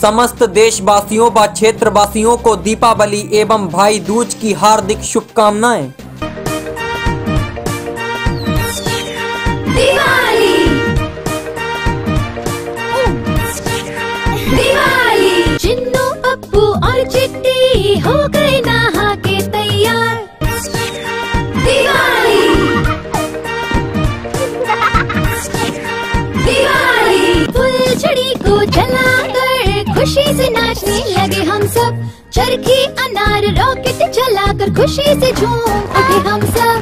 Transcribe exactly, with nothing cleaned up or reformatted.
समस्त देशवासियों व क्षेत्रवासियों को दीपावली एवं भाई दूज की हार्दिक शुभकामनाएं। दिवाली दिवाली चिन्नू पप्पू और चिट्टी हो गए नहा के तैयार। दिवाली दिवाली फुलझड़ी को जलाकर खुशी से नाचने लगे हम सब। चरखी अनार रॉकेट जलाकर खुशी से झूम उठे हम सब।